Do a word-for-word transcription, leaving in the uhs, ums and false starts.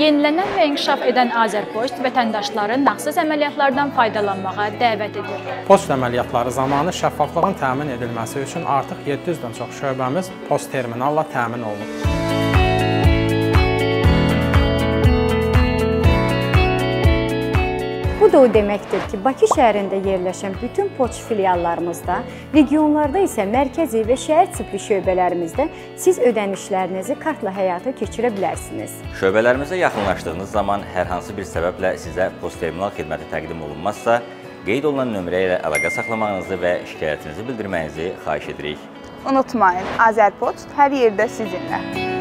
Yenilənən və inkişaf edən Azərpost vətəndaşları nağdsız əməliyyatlardan faydalanmağa dəvət edir. Post əməliyyatları zamanı şəffaflığın təmin edilməsi üçün artıq yeddi yüzdən çox şöbəmiz post terminalla təmin olunub. Bu da o deməkdir ki, Bakı şəhərində yerləşən bütün poçt filiallarımızda, regionlarda isə mərkəzi və şəhər tipli şöbələrimizdə siz ödənişlərinizi kartla həyata keçirə bilərsiniz. Şöbələrimizə yaxınlaşdığınız zaman hər hansı bir səbəblə sizə post terminal xidməti təqdim olunmazsa, qeyd olunan nömrə ilə əlaqə saxlamağınızı və şikayətinizi bildirməyinizi xahiş edirik. Unutmayın, Azərpost hər yerdə sizinlə.